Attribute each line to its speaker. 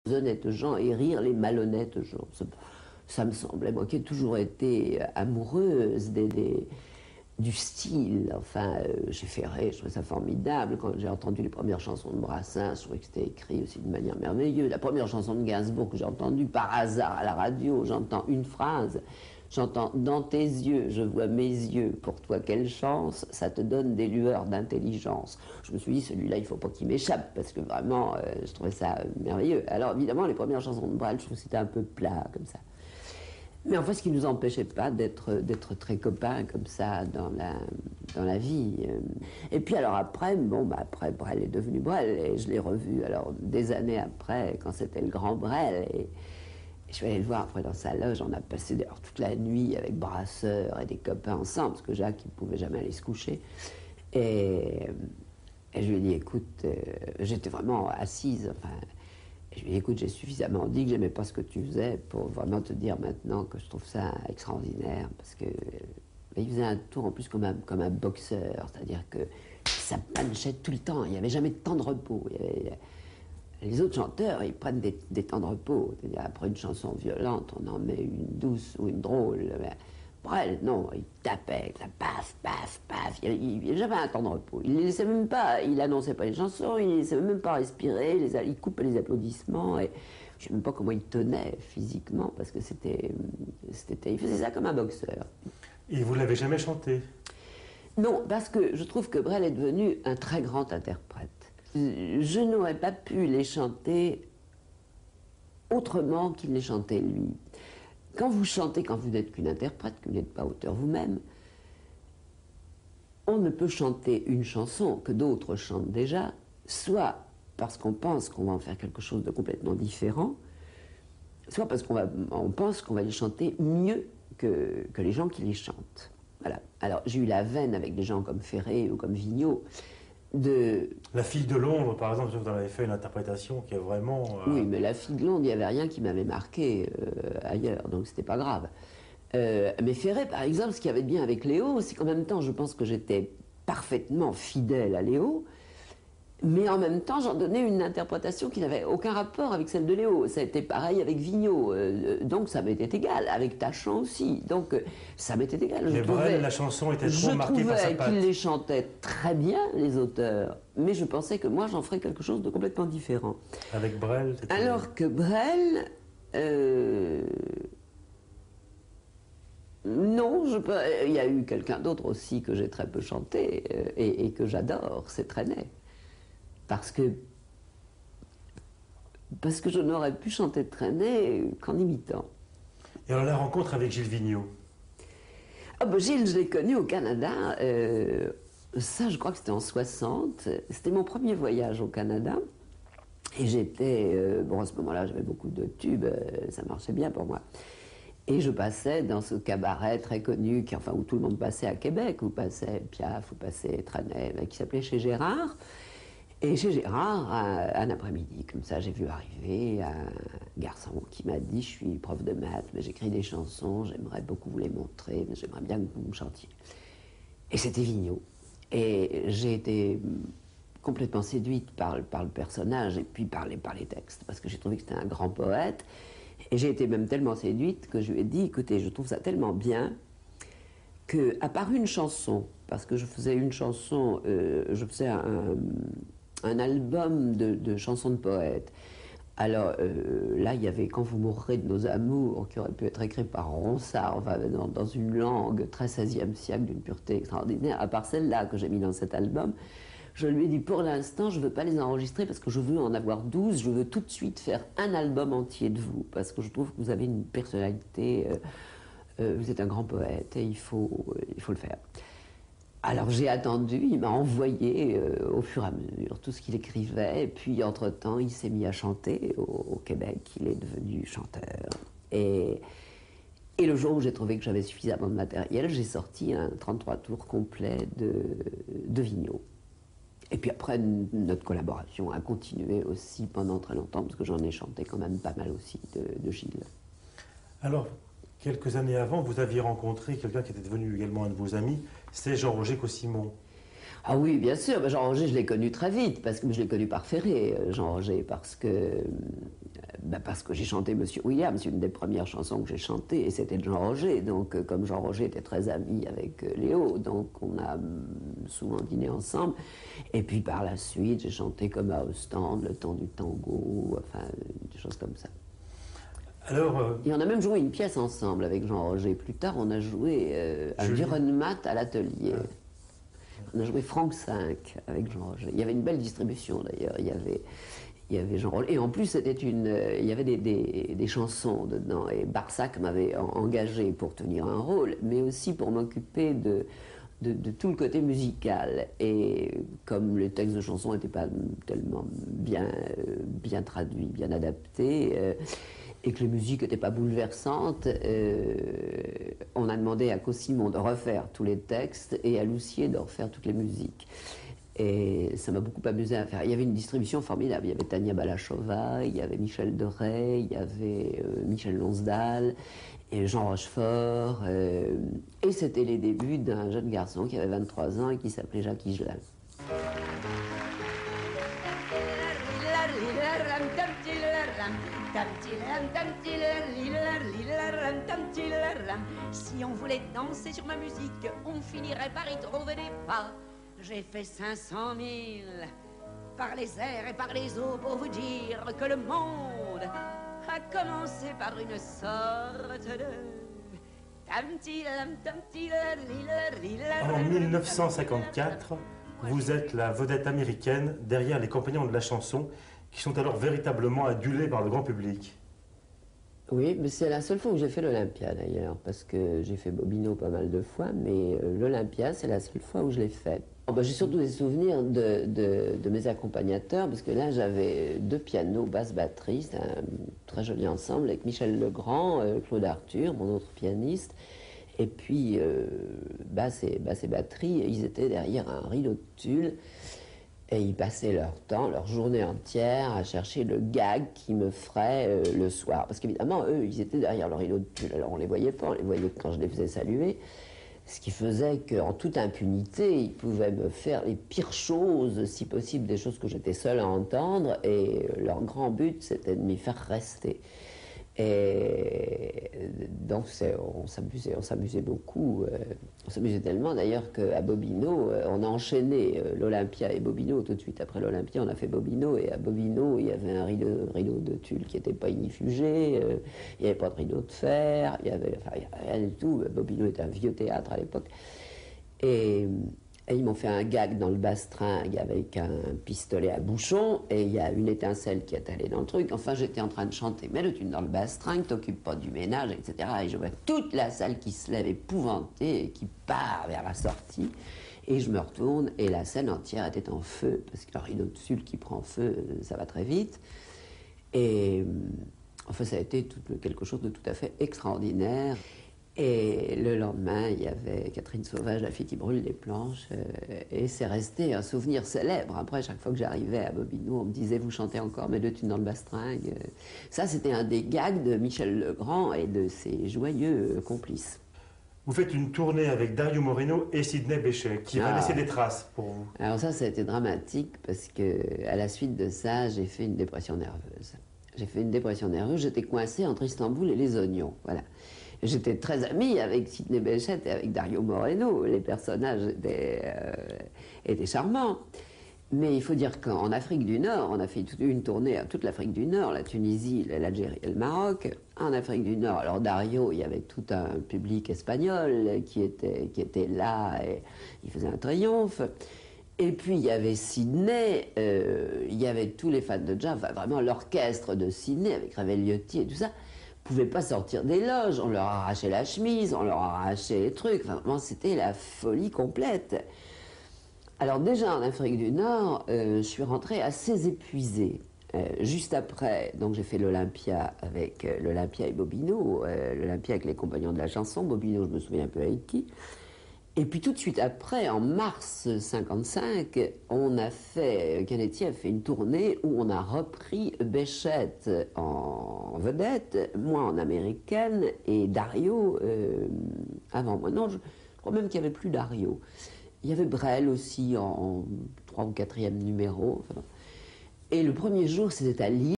Speaker 1: honnêtes gens et rire les malhonnêtes gens. Ça me semblait, moi qui ai toujours été amoureuse du style, enfin, j'ai fait rire, je trouvais ça formidable. Quand j'ai entendu les premières chansons de Brassens, je trouvais que c'était écrit aussi de manière merveilleuse. La première chanson de Gainsbourg que j'ai entendue par hasard à la radio, j'entends une phrase, j'entends « Dans tes yeux, je vois mes yeux, pour toi quelle chance, ça te donne des lueurs d'intelligence ». Je me suis dit, celui-là, il ne faut pas qu'il m'échappe, parce que vraiment, je trouvais ça merveilleux. Alors évidemment, les premières chansons de Brel, je trouve que c'était un peu plat, comme ça. Mais enfin, ce qui ne nous empêchait pas d'être très copains comme ça dans la vie. Et puis alors après, après Brel est devenu Brel, et je l'ai revu alors des années après, quand c'était le grand Brel, et je suis allée le voir après dans sa loge, on a passé d'ailleurs toute la nuit avec Brasseur et des copains ensemble, parce que Jacques, il ne pouvait jamais aller se coucher. Et je lui ai dit, écoute, j'étais vraiment assise, enfin... Et je lui ai dit, écoute, j'ai suffisamment dit que j'aimais pas ce que tu faisais pour vraiment te dire maintenant que je trouve ça extraordinaire. Parce que il faisait un tour en plus comme un boxeur, c'est-à-dire que ça punchait tout le temps, il n'y avait jamais de temps de repos. Les autres chanteurs, ils prennent des temps de repos. C'est-à-dire après une chanson violente, on en met une douce ou une drôle. Brel, non, il tapait, ça paf, paf, paf. Il n'y avait jamais un temps de repos. Il ne laissait même pas, il annonçait pas les chansons, il ne laissait même pas respirer, il coupait les applaudissements. Et je ne sais même pas comment il tenait physiquement, parce que il faisait ça comme un boxeur.
Speaker 2: Et vous ne l'avez jamais chanté?
Speaker 1: Non, parce que je trouve que Brel est devenu un très grand interprète. Je n'aurais pas pu les chanter autrement qu'il les chantait lui. Quand vous chantez, quand vous n'êtes qu'une interprète, que vous n'êtes pas auteur vous-même, on ne peut chanter une chanson que d'autres chantent déjà, soit parce qu'on pense qu'on va en faire quelque chose de complètement différent, soit parce qu'on pense qu'on va les chanter mieux que les gens qui les chantent. Voilà. Alors j'ai eu la veine avec des gens comme Ferré ou comme Vigneault,
Speaker 2: La fille de Londres, par exemple, vous en avez fait une interprétation qui est vraiment...
Speaker 1: Oui, mais La fille de Londres, il n'y avait rien qui m'avait marqué ailleurs, donc c'était pas grave. Mais Ferré, par exemple, ce qu'il y avait de bien avec Léo, c'est qu'en même temps, je pense que j'étais parfaitement fidèle à Léo, mais en même temps, j'en donnais une interprétation qui n'avait aucun rapport avec celle de Léo. Ça a été pareil avec Vigneault, donc ça m'était égal. Avec Tachant aussi, donc ça m'était égal.
Speaker 2: Mais Brel, la chanson était trop marquée par sa patte.
Speaker 1: Je trouvais qu'ils les chantaient très bien, les auteurs, mais je pensais que moi, j'en ferais quelque chose de complètement différent.
Speaker 2: Avec Brel,
Speaker 1: alors que Brel... non, il y a eu quelqu'un d'autre aussi que j'ai très peu chanté et que j'adore, c'est Trenet. Parce que je n'aurais pu chanter Trenet qu'en imitant.
Speaker 2: Et alors la rencontre avec Gilles Vigneault?
Speaker 1: Ah ben Gilles, je l'ai connu au Canada, ça je crois que c'était en 60, c'était mon premier voyage au Canada. Et j'étais, à ce moment-là j'avais beaucoup de tubes, ça marchait bien pour moi. Et je passais dans ce cabaret très connu, où tout le monde passait à Québec, où passait Piaf, où passait Trenet, qui s'appelait Chez Gérard. Et chez Gérard, un après-midi, comme ça, j'ai vu arriver un garçon qui m'a dit « Je suis prof de maths, mais j'écris des chansons, j'aimerais beaucoup vous les montrer, mais j'aimerais bien que vous me chantiez. » Et c'était Vigneault. Et j'ai été complètement séduite par le personnage et puis par les textes, parce que j'ai trouvé que c'était un grand poète. Et j'ai été même tellement séduite que je lui ai dit « Écoutez, je trouve ça tellement bien qu'à part une chanson, parce que je faisais une chanson, je faisais un album de chansons de poètes. Alors là, il y avait « Quand vous mourrez de nos amours » qui aurait pu être écrit par Ronsard, dans une langue très 16e siècle, d'une pureté extraordinaire. À part celle-là que j'ai mis dans cet album, je lui ai dit, pour l'instant, je ne veux pas les enregistrer parce que je veux en avoir 12, je veux tout de suite faire un album entier de vous, parce que je trouve que vous avez une personnalité, vous êtes un grand poète et il faut le faire. Alors j'ai attendu, il m'a envoyé au fur et à mesure tout ce qu'il écrivait, et puis entre-temps, il s'est mis à chanter au Québec, il est devenu chanteur. Et le jour où j'ai trouvé que j'avais suffisamment de matériel, j'ai sorti un 33 tours complet de Vigneault. Et puis après, notre collaboration a continué aussi pendant très longtemps, parce que j'en ai chanté quand même pas mal aussi de Gilles.
Speaker 2: Alors, quelques années avant, vous aviez rencontré quelqu'un qui était devenu également un de vos amis, c'est Jean-Roger Caussimon.
Speaker 1: Ah oui, bien sûr, Jean-Roger, je l'ai connu très vite, parce que je l'ai connu par Ferré, Jean-Roger, parce que Parce que j'ai chanté Monsieur Williams, c'est une des premières chansons que j'ai chantées, et c'était de Jean Roger. Donc, comme Jean Roger était très ami avec Léo, donc on a souvent dîné ensemble. Et puis par la suite, j'ai chanté comme à Ostende, Le Temps du Tango, enfin, des choses comme ça.
Speaker 2: Alors,
Speaker 1: Et on a même joué une pièce ensemble avec Jean Roger. Plus tard, on a joué un Vironmat à l'atelier. On a joué Franck 5 avec Jean Roger. Il y avait une belle distribution d'ailleurs. Il y avait Jean Roger. Et en plus, il y avait des chansons dedans. Et Barsac m'avait engagé pour tenir un rôle, mais aussi pour m'occuper de tout le côté musical. Et comme les textes de chansons n'étaient pas tellement bien traduits, bien adaptés, et que les musiques n'étaient pas bouleversantes, on a demandé à Cossimon de refaire tous les textes et à Loussier de refaire toutes les musiques. Et ça m'a beaucoup amusé à faire. Il y avait une distribution formidable. Il y avait Tania Balachova, il y avait Michel Deray, il y avait Michel Lonsdal, et Jean Rochefort. Et c'était les débuts d'un jeune garçon qui avait 23 ans et qui s'appelait Jacques Higelin.
Speaker 3: Si on voulait danser sur ma musique, on finirait par y trouver des pas. J'ai fait 500 000 par les airs et par les eaux pour vous dire que le monde a commencé par une sorte de...
Speaker 2: en 1954, vous êtes la vedette américaine derrière les compagnons de la chanson, qui sont alors véritablement adulés par le grand public.
Speaker 1: Oui, mais c'est la seule fois où j'ai fait l'Olympia d'ailleurs, parce que j'ai fait Bobino pas mal de fois, mais l'Olympia, c'est la seule fois où je l'ai fait. J'ai surtout des souvenirs de mes accompagnateurs, parce que là, j'avais 2 pianos, basse, batterie, c'était un très joli ensemble, avec Michel Legrand, Claude Arthur, mon autre pianiste, et puis basse et batterie, et ils étaient derrière un rideau de tulle. Et ils passaient leur temps, leur journée entière à chercher le gag qui me ferait le soir. Parce qu'évidemment, eux, ils étaient derrière leur rideau de tulle. Alors on ne les voyait pas, on les voyait quand je les faisais saluer. Ce qui faisait qu'en toute impunité, ils pouvaient me faire les pires choses, si possible des choses que j'étais seule à entendre. Et leur grand but, c'était de m'y faire rester. Et donc on s'amusait beaucoup. On s'amusait tellement d'ailleurs qu'à Bobino, on a enchaîné l'Olympia et Bobino. Tout de suite après l'Olympia, on a fait Bobino. Et à Bobino, il y avait un rideau de tulle qui n'était pas ignifugé. Il n'y avait pas de rideau de fer. Il y avait rien du tout. Bobino était un vieux théâtre à l'époque. Et ils m'ont fait un gag dans le bastringue avec un pistolet à bouchon, et il y a une étincelle qui est allée dans le truc. Enfin, j'étais en train de chanter « Mais le tune dans le bastringue, t'occupe pas du ménage, etc. » Et je vois toute la salle qui se lève épouvantée et qui part vers la sortie. Et je me retourne, et la scène entière était en feu, parce qu'un rideau de tulle qui prend feu, ça va très vite. Et enfin, ça a été quelque chose de tout à fait extraordinaire. Et le lendemain, il y avait Catherine Sauvage, la fille qui brûle les planches, et c'est resté un souvenir célèbre. Après, chaque fois que j'arrivais à Bobino, on me disait « Vous chantez encore mes 2 tunes dans le bastringue ». Ça, c'était un des gags de Michel Legrand et de ses joyeux complices.
Speaker 2: Vous faites une tournée avec Dario Moreno et Sidney Bechet, qui va laisser des traces pour vous.
Speaker 1: Alors ça a été dramatique, parce qu'à la suite de ça, j'ai fait une dépression nerveuse. J'étais coincée entre Istanbul et les Oignons, voilà. J'étais très amie avec Sidney Bechet et avec Dario Moreno. Les personnages étaient charmants. Mais il faut dire qu'en Afrique du Nord, on a fait une tournée à toute l'Afrique du Nord, la Tunisie, l'Algérie et le Maroc. En Afrique du Nord, alors Dario, il y avait tout un public espagnol qui était là et il faisait un triomphe. Et puis il y avait Sidney, il y avait tous les fans de jazz, enfin, vraiment l'orchestre de Sidney avec Ravel Liotti et tout ça. Pouvaient pas sortir des loges, on leur arrachait la chemise, on leur arrachait les trucs, enfin, vraiment c'était la folie complète. Alors déjà en Afrique du Nord, je suis rentrée assez épuisée. Juste après, donc j'ai fait l'Olympia avec l'Olympia et Bobino, l'Olympia avec les compagnons de la chanson, Bobino je me souviens un peu avec qui. Et puis tout de suite après, en mars 55, Canetti a fait une tournée où on a repris Béchette en vedette, moi en américaine, et Dario avant moi. Non, je crois même qu'il n'y avait plus Dario. Il y avait Brel aussi en 3e ou 4e numéro. Enfin, et le premier jour, c'était à Lille.